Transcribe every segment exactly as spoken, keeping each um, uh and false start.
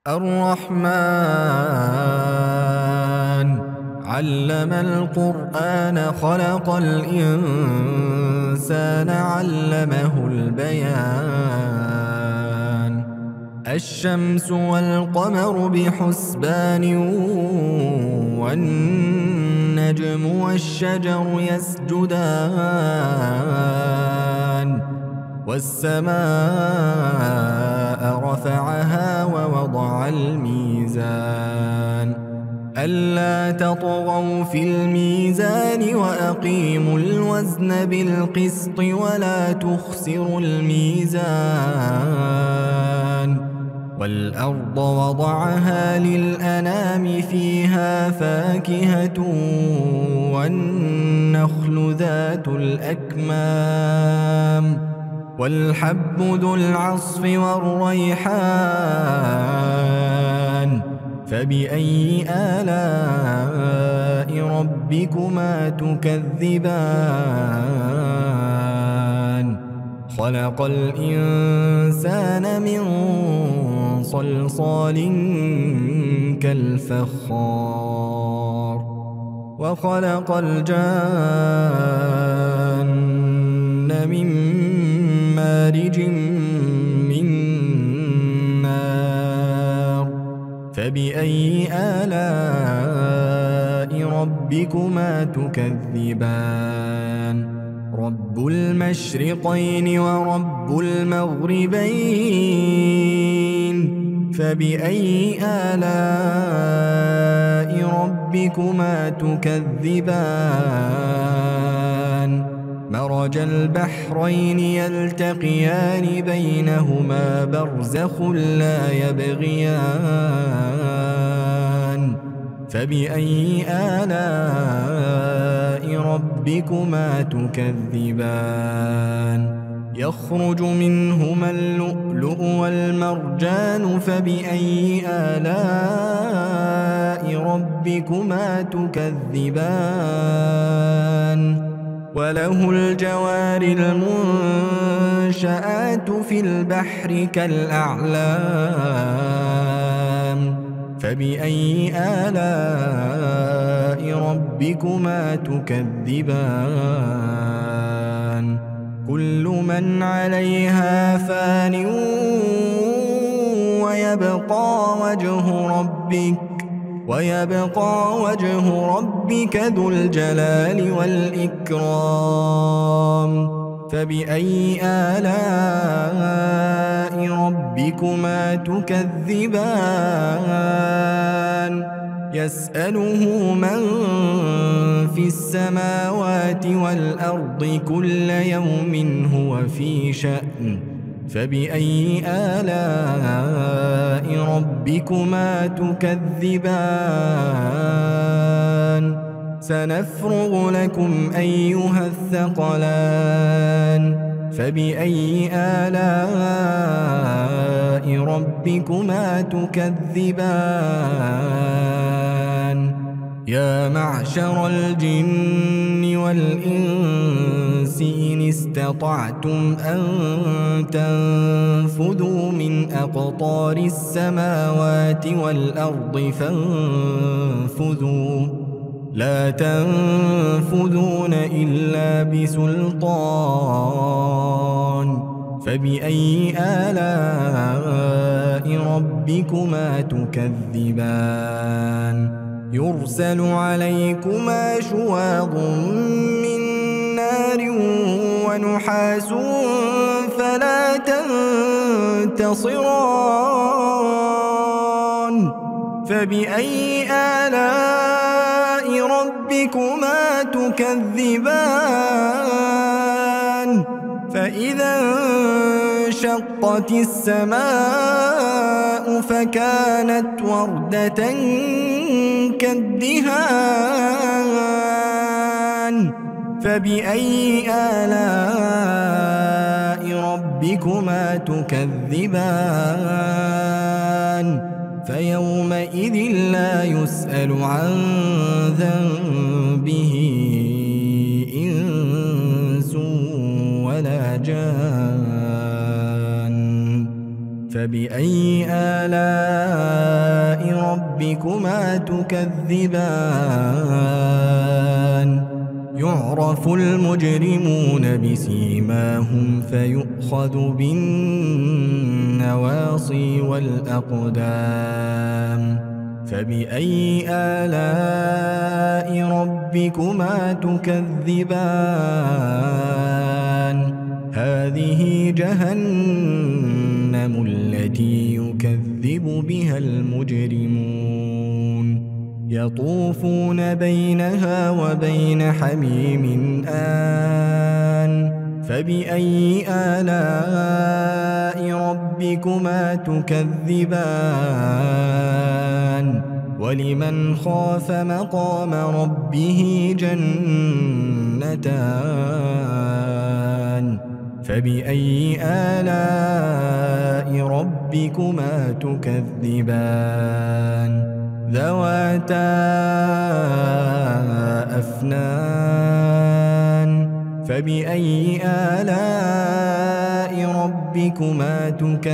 الرحمن علم القرآن خلق الإنسان علمه البيان الشمس والقمر بحسبان والنجم والشجر يسجدان والسماء رفعها ووضع الميزان ألا تطغوا في الميزان وأقيموا الوزن بالقسط ولا تخسروا الميزان والأرض وضعها للأنام فيها فاكهة والنخل ذات الأكمام والحب ذو العصف والريحان فبأي آلاء ربكما تكذبان خلق الإنسان من صلصال كالفخار وخلق الجان من مارج من نار فبأي آلاء ربكما تكذبان رب المشرقين ورب المغربين فبأي آلاء ربكما تكذبان مرج البحرين يلتقيان بينهما برزخ لا يبغيان فبأي آلاء ربكما تكذبان يخرج منهما اللؤلؤ والمرجان فبأي آلاء ربكما تكذبان وله الجوار المنشآت في البحر كالأعلام فبأي آلاء ربكما تكذبان كل من عليها فان ويبقى وجه ربك ويبقى وجه ربك ذو الجلال والإكرام فبأي آلاء ربكما تكذبان يسأله من في السماوات والأرض كل يوم هو في شأن فبأي آلاء ربكما تكذبان سنفرغ لكم أيها الثقلان فبأي آلاء ربكما تكذبان يا معشر الجن والإنس إن استطعتم أن تنفذوا من أقطار السماوات والأرض فانفذوا لا تنفذون إلا بسلطان فبأي آلاء ربكما تكذبان يرسل عليكما شواظ من نار ونحاس فلا تنتصران فبأي آلاء ربكما تكذبان فإذا انشقت السماء فكانت وردة كالدهان فبأي آلاء ربكما تكذبان فيومئذ لا يسأل عن ذنبه إنس ولا جان فبأي آلاء ربكما تكذبان يعرف المجرمون بسيماهم فيؤخذ بالنواصي والأقدام فبأي آلاء ربكما تكذبان هذه جهنم التي يكذب بها المجرمون يطوفون بينها وبين حميم آن فبأي آلاء ربكما تكذبان ولمن خاف مقام ربه جنتان فبأي آلاء ربكما تكذبان ذواتا أفنان فبأي آلاء ربكما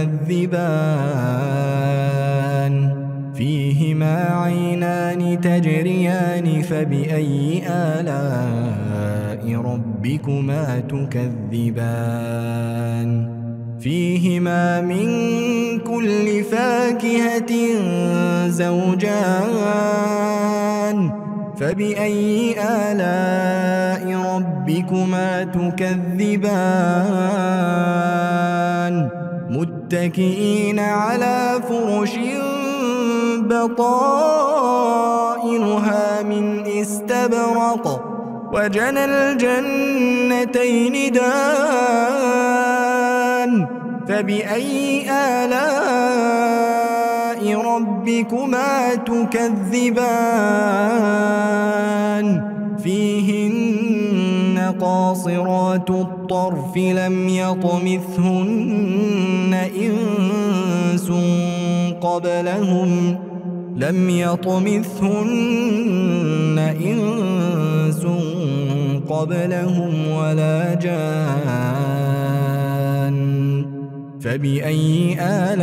تكذبان فيهما عينان تجريان فبأي آلاء ربكما تكذبان فيهما من كل فاكهة زوجان فبأي آلاء ربكما تكذبان متكئين على فرش بطائنها من استبرق وجنى الجنتين دان فبأي آلاء ربكما تكذبان فيهن قاصرات الطرف لم يطمثهن إنس قبلهم لم يطمثهن إنس قبلهم ولا جان فبأي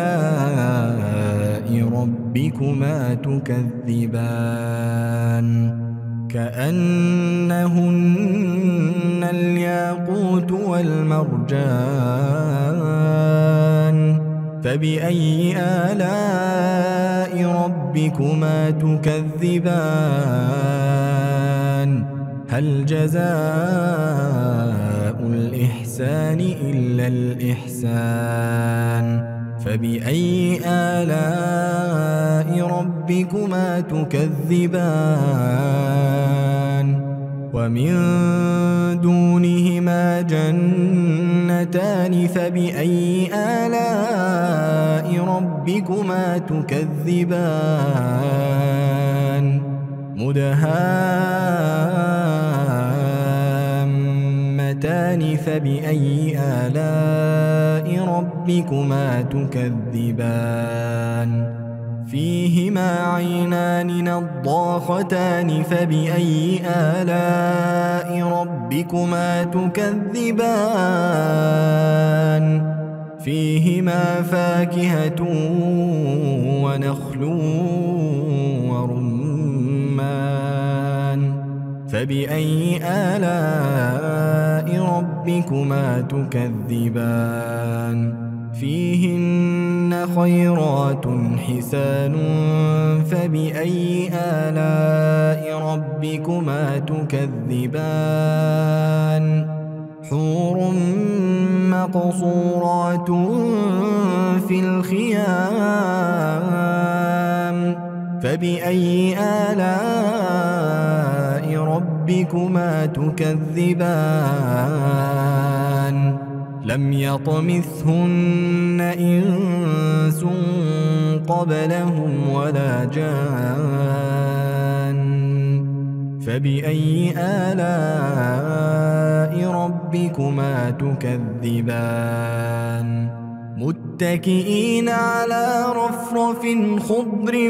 آلاء ربكما تكذبان كأنهن الياقوت والمرجان فبأي آلاء ربكما تكذبان هل جزاء الإحسان إلا الإحسان فبأي آلاء ربكما تكذبان ومن دونهما جنتان فبأي آلاء ربكما تكذبان مدهامتان فبأي آلاء ربكما تكذبان فيهما عينان نضاختان فبأي آلاء ربكما تكذبان فيهما فاكهة ونخل ورمان فبأي آلاء ربكما تكذبان فيهن خيرات حسان فبأي آلاء ربكما تكذبان حور مقصورات في الخيام فبأي آلاء ربكما تكذبان لم يطمثهن إنس قبلهم ولا جان فبأي آلاء ربكما تكذبان متكئين على رفرف خضر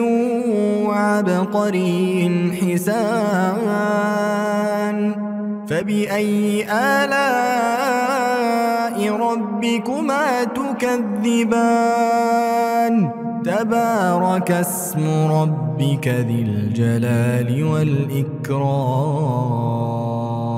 وعبقري حسان فبأي آلاء ربكما تكذبان تبارك اسم ربك ذي الجلال والإكرام.